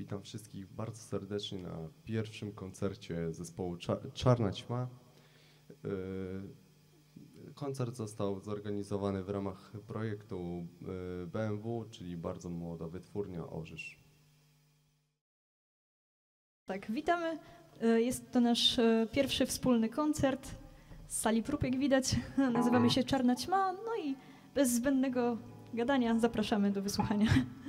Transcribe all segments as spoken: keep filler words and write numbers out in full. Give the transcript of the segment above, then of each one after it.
Witam wszystkich bardzo serdecznie na pierwszym koncercie zespołu Czarna Ćma. Koncert został zorganizowany w ramach projektu B M W, czyli Bardzo Młoda Wytwórnia Orzysz. Tak, witamy. Jest to nasz pierwszy wspólny koncert z sali prób, jak widać. Nazywamy się Czarna Ćma, no i bez zbędnego gadania zapraszamy do wysłuchania.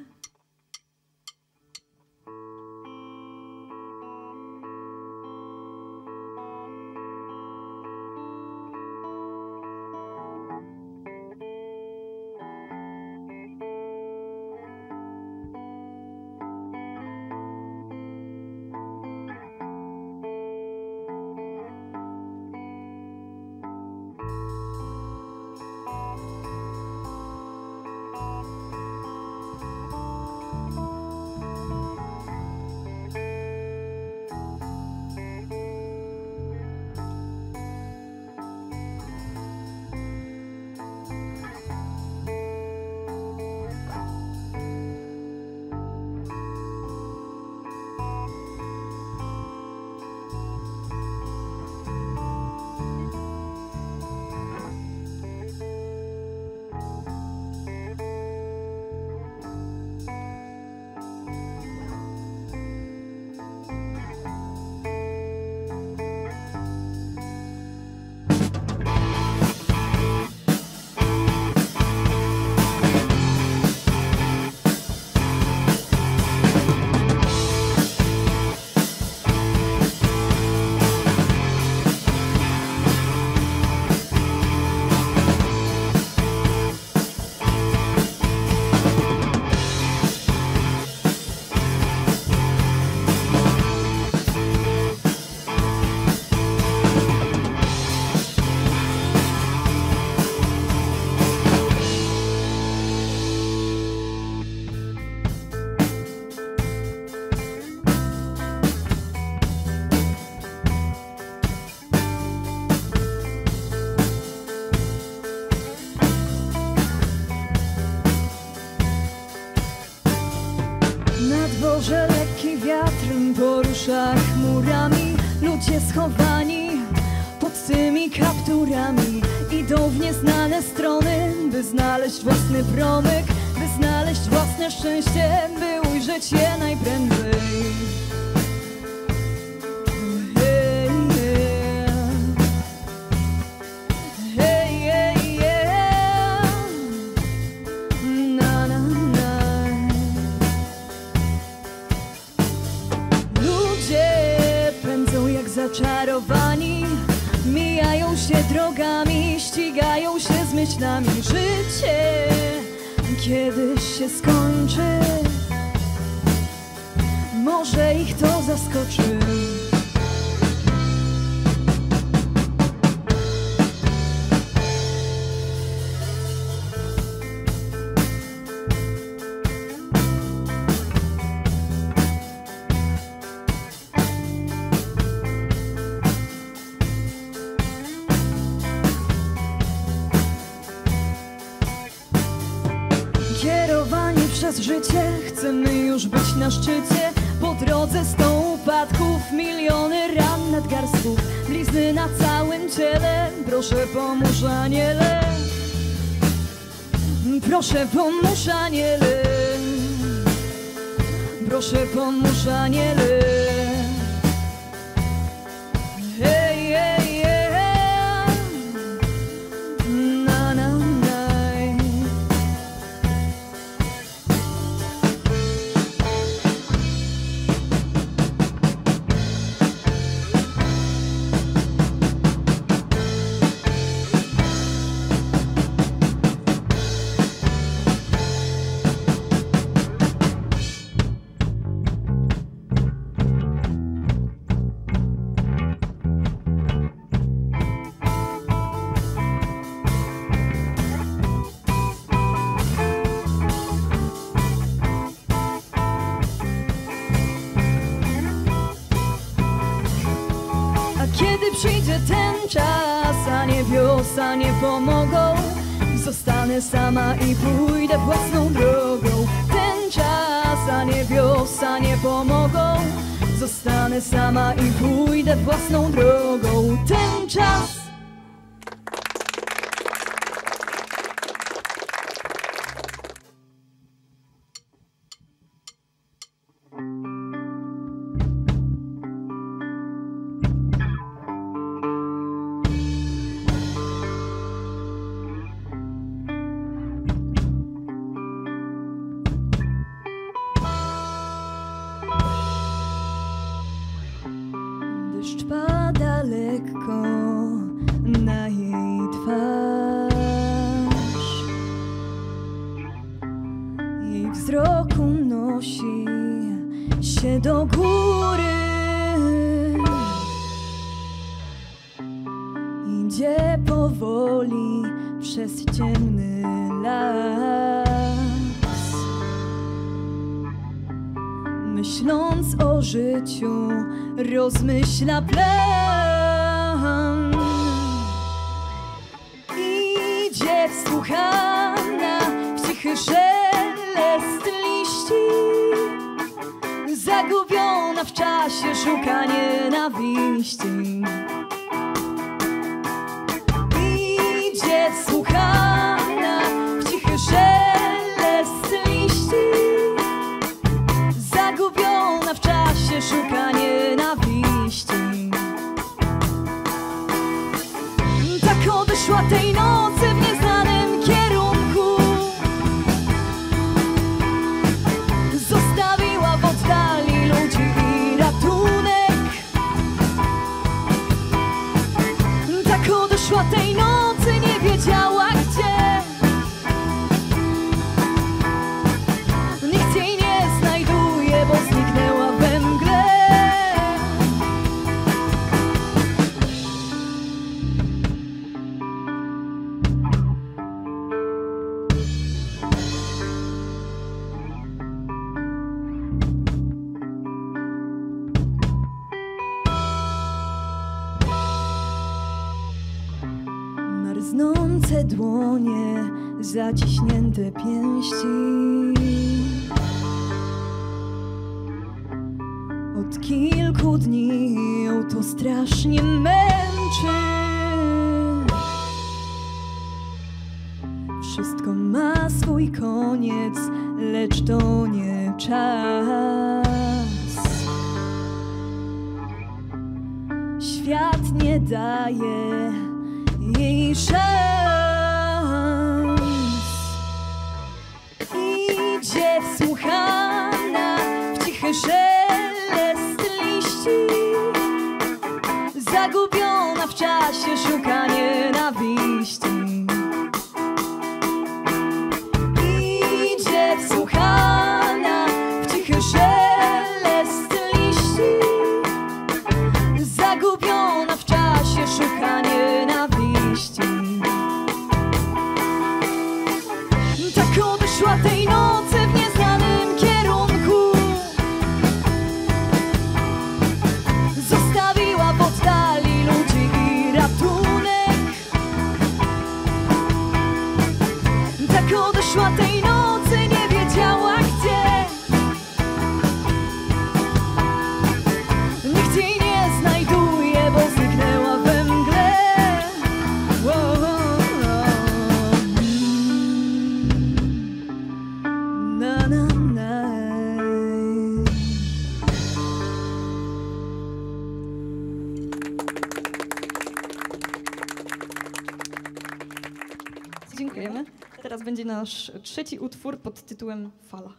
Że lekki wiatr porusza chmurami, ludzie schowani pod tymi kapturami idą w nieznane strony, by znaleźć własny promyk, by znaleźć własne szczęście, by ujrzeć je najprędzej. Zaczarowani mijają się drogami, ścigają się z myślami. Życie kiedyś się skończy, może ich to zaskoczy. Kierowani przez życie, chcemy już być na szczycie. Po drodze sto upadków, miliony ran nadgarstków, blizny na całym ciele. Proszę pomóż aniele, proszę pomóż aniele, proszę pomóż aniele. Hej, hej, hej, na, na, na. Kiedy przyjdzie ten czas, a niebiosa nie pomogą, zostanę sama i pójdę własną drogą. Ten czas czas, a niebiosa nie pomogą. Zostanę sama i pójdę własną drogą. Ten czas deszcz pada lekko na jej twarz. Jej wzrok unosi się do góry. Idzie powoli przez ciemny las, myśląc o życiu, rozmyśla plan. Idzie wsłuchana w cichy szelest liści, zagubiona w czasie szuka nienawiści. Idzie wsłuchana w cichy szelest liści, zagubiona w czasie szuka nienawiści. Tak odeszła tej nocy w nieznanym kierunku, zostawiła w oddali ludzi i ratunek. Tak odeszła tej nocy, nie wiedziała gdzie. Nikt jej nie znajduje, bo zniknęła we mgle. Marznące dłonie, zaciśnięte pięści. Od kilku dni ją to strasznie męczy. Wszystko ma swój koniec, lecz to nie czas. Świat nie daje jej szans. Idzie wsłuchana w cichy szelest liści, zagubiona w czasie szuka nienawiści. Idzie wsłuchana w cichy szelest liści, zagubiona w czasie szuka nienawiści. Tak odeszła tej nocy w nieznanym kierunku, zostawiła w oddali ludzi i ratunek. Tak odeszła tej nocy, nie wiedziała gdzie. Nikt jej nie znajduje, bo zniknęła we mgle. Wow. Na, na, na. Dziękujemy. Teraz będzie nasz trzeci utwór pod tytułem Fala.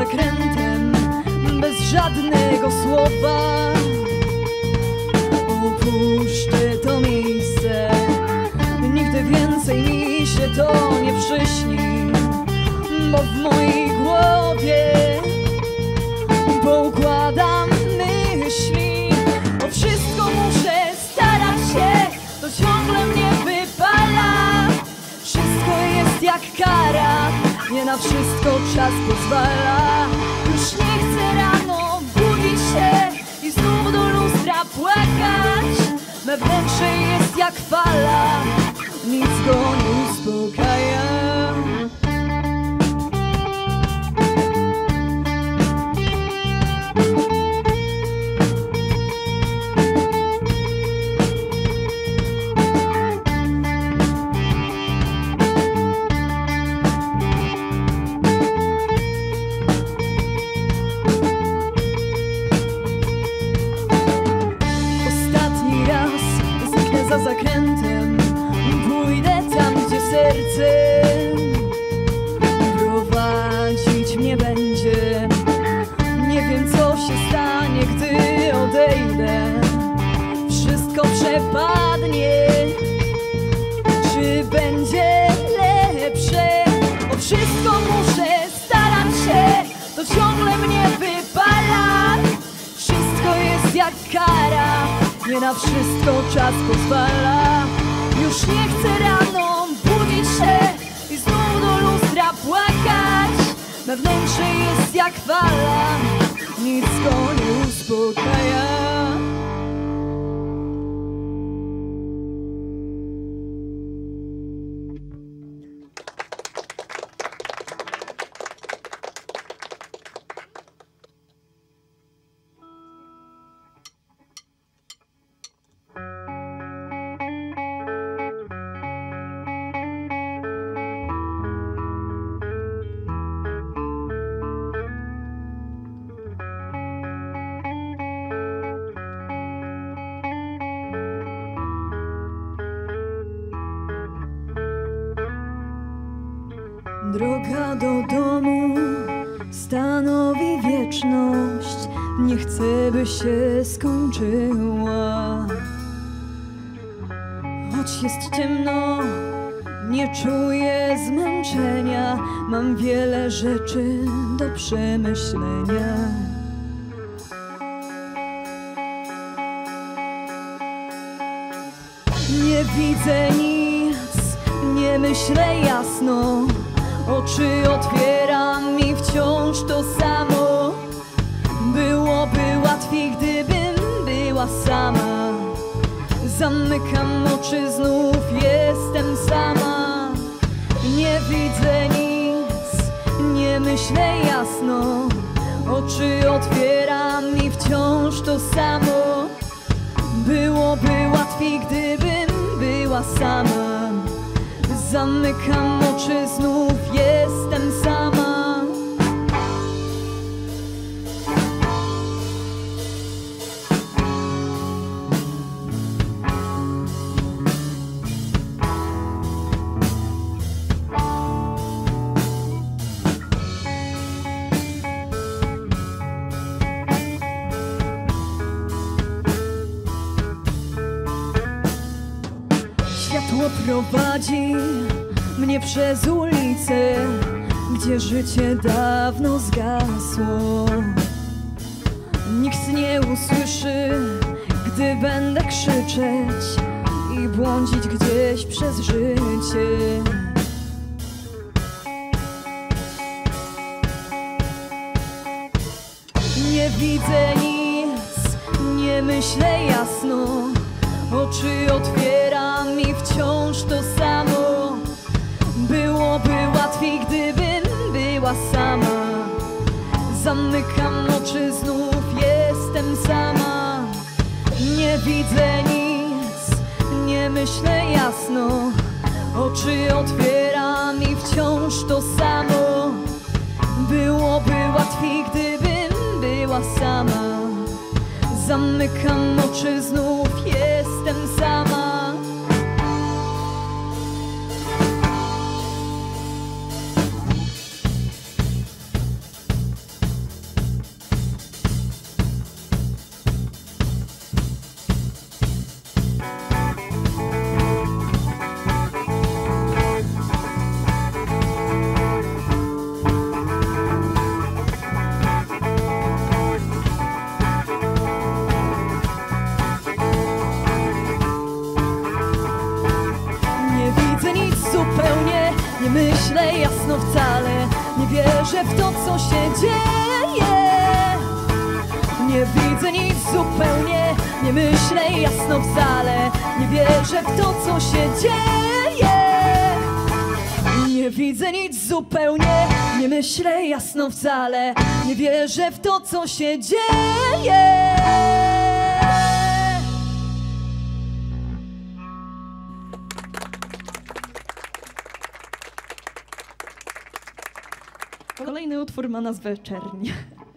zakrętem, bez żadnego słowa. Opuszczę to miejsce, nigdy więcej mi się to nie przyśni, bo w mojej głowie poukładam myśli. O wszystko muszę starać się, to ciągle mnie wypala. Wszystko jest jak kara, nie na wszystko czas pozwala. Już nie chcę rano budzić się i znów do lustra płakać. Me wnętrze jest jak fala, nic go nie uspokaja. Za zakrętem pójdę tam, gdzie serce prowadzić mnie będzie. Nie wiem, co się stanie, gdy odejdę. Wszystko przepadnie, czy będzie lepsze? O wszystko muszę starać się, to ciągle mnie wypala. Wszystko jest jak kara, nie na wszystko czas pozwala. Już nie chcę rano budzić się i znów do lustra płakać. Me wnętrze jest jak fala, nic go nie uspokaja. Droga do domu stanowi wieczność. Nie chcę, by się skończyła. Choć jest ciemno, nie czuję zmęczenia. Mam wiele rzeczy do przemyślenia. Nie widzę nic, nie myślę jasno. Oczy otwieram i wciąż to samo. Byłoby łatwiej, gdybym była sama. Zamykam oczy, znów jestem sama. Nie widzę nic, nie myślę jasno. Oczy otwieram i wciąż to samo. Byłoby łatwiej, gdybym była sama. Zamykam oczy, znów jestem sama. Światło prowadzi mnie przez ulicę, gdzie życie dawno zgasło. Nikt nie usłyszy, gdy będę krzyczeć i błądzić gdzieś przez życie. Nie widzę nic, nie myślę jasno. Oczy otwieram i wciąż to samo. Byłoby łatwiej, gdybym była sama. Zamykam oczy, znów jestem sama. Nie widzę nic, nie myślę jasno. Oczy otwieram i wciąż to samo. Byłoby łatwiej, gdybym była sama. Zamykam oczy, znów jestem sama. nie myślę jasno wcale, nie wierzę w to, co się dzieje. Nie widzę nic zupełnie, nie myślę jasno wcale, nie wierzę w to, co się dzieje. Nie widzę nic zupełnie, nie myślę jasno wcale, nie wierzę w to, co się dzieje. Kolejny utwór ma nazwę Czerń.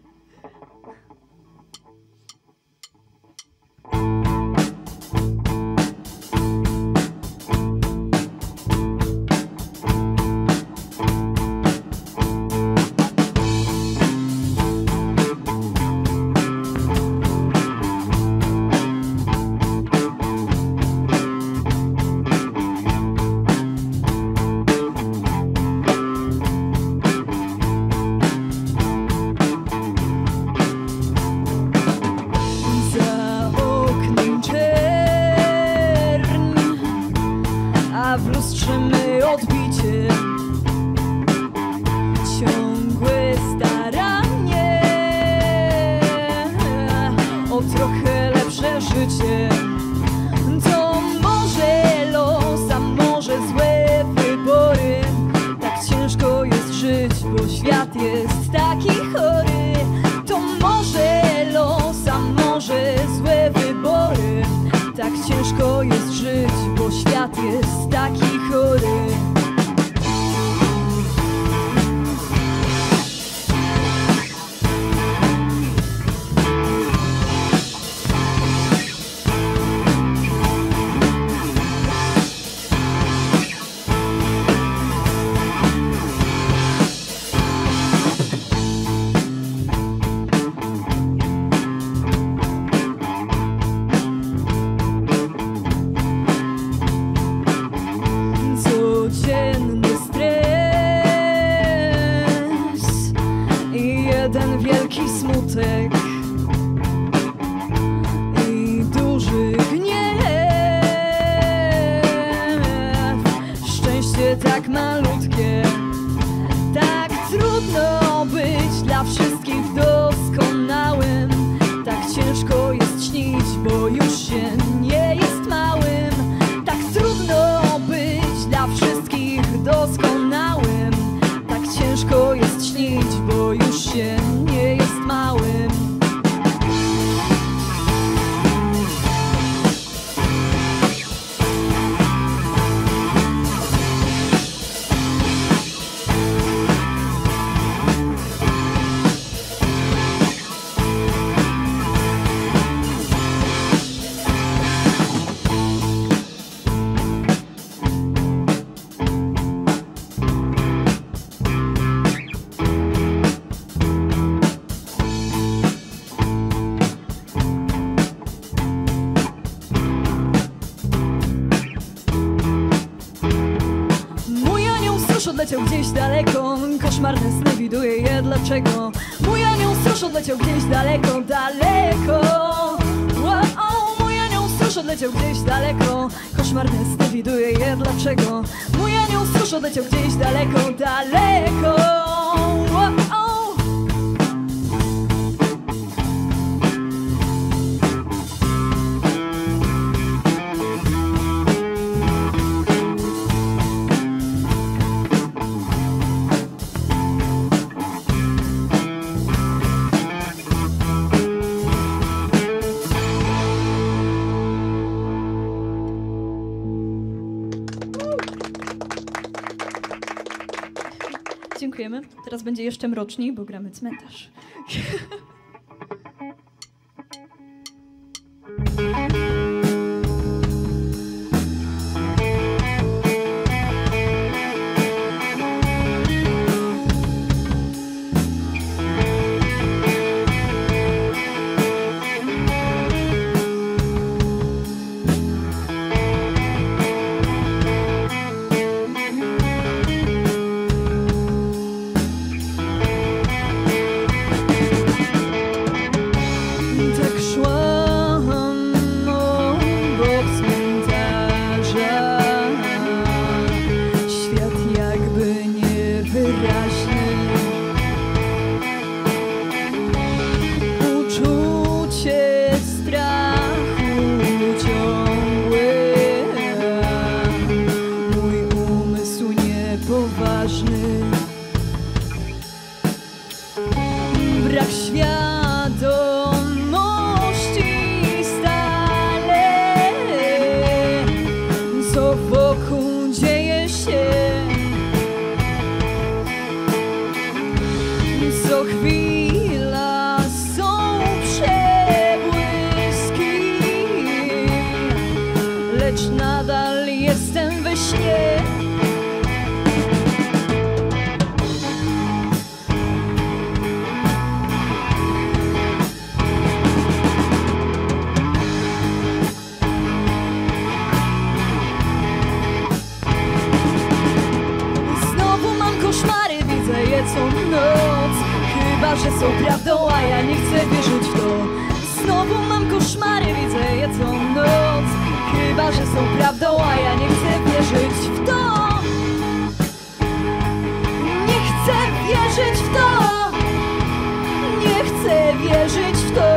Odleciał gdzieś daleko, koszmarne sny widuję je, dlaczego? Mój anioł stróż odleciał gdzieś daleko, daleko. Wow, mój anioł stróż odleciał gdzieś daleko, koszmarne sny widuję je, dlaczego? Mój anioł stróż odleciał gdzieś daleko, daleko. Wow. Dziękujemy. Teraz będzie jeszcze mroczniej, bo gramy Cmentarz. lecz nadal jestem we śnie. Znowu mam koszmary, widzę je co noc. Chyba że są prawdą, a ja nie chcę wierzyć w to. Znowu mam koszmary, widzę je co noc. Chyba że są prawdą, a ja nie chcę wierzyć w to. Nie chcę wierzyć w to. Nie chcę wierzyć w to.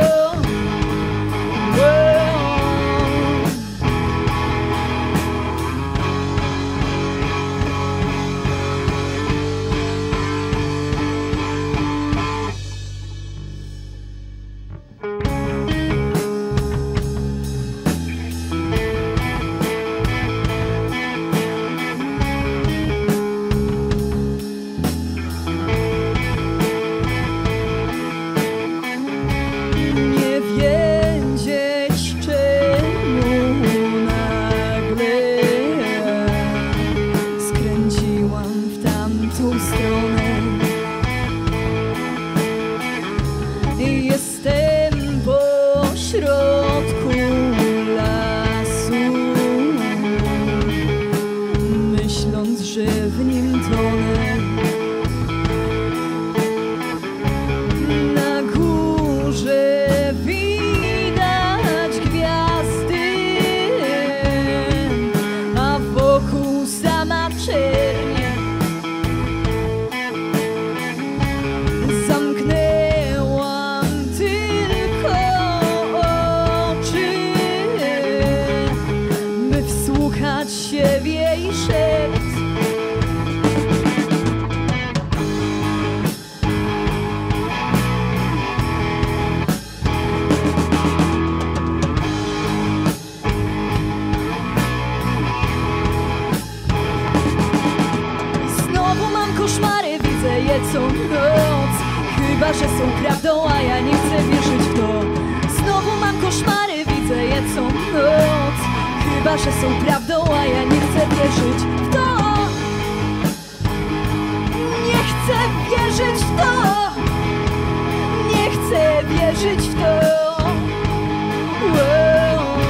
Jestem pośrodku lasu, myśląc, że w nim tonę. Na górze widać gwiazdy, a wokół sama czerń. Zamknęłam tylko oczy, by wsłuchać się w jej szept. Znowu mam koszmary, widzę je co noc. Chyba że są prawdą, a ja nie chcę wierzyć w to. Znowu mam koszmary, widzę je co noc. Chyba że są prawdą, a ja nie chcę wierzyć w to. Nie chcę wierzyć w to. Nie chcę wierzyć w to. Wow.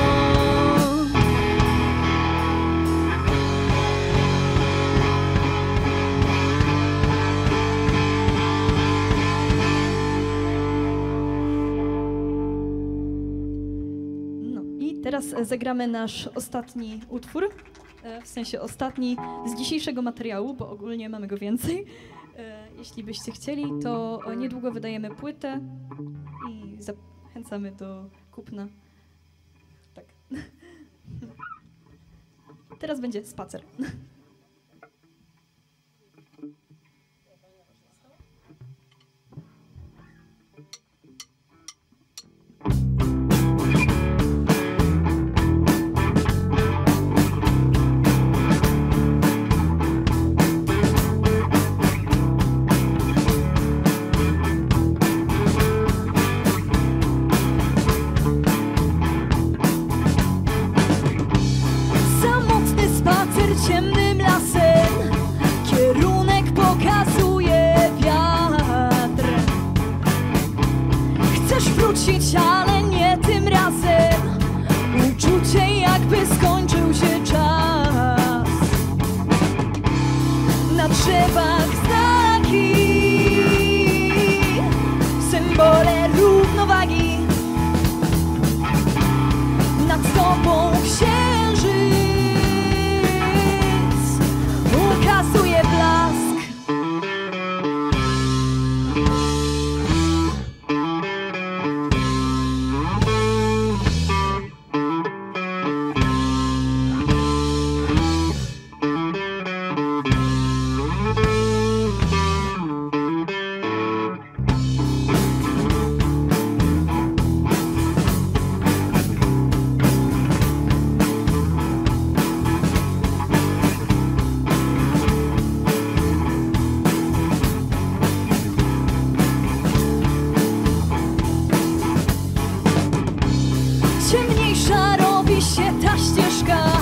Teraz zagramy nasz ostatni utwór, w sensie ostatni z dzisiejszego materiału, bo ogólnie mamy go więcej. Jeśli byście chcieli, to niedługo wydajemy płytę i zachęcamy do kupna. Tak. Teraz będzie spacer. Ciemnym lasem kierunek pokazuje wiatr. Chcesz wrócić, ale nie tym razem. Uczucie jakby skończył się czas. Na drzewach znaki, symbole równowagi. Nad tobą księżyc ukazuje blask. Ciemniejsza robi się ta ścieżka.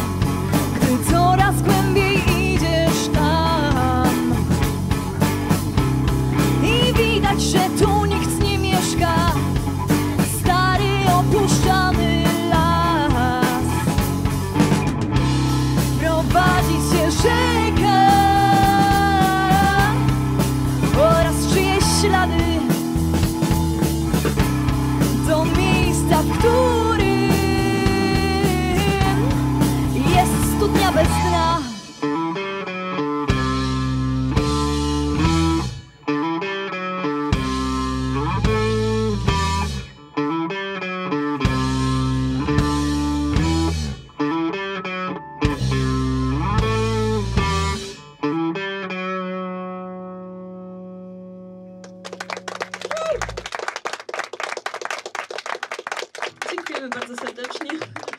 Dziękujemy bardzo serdecznie.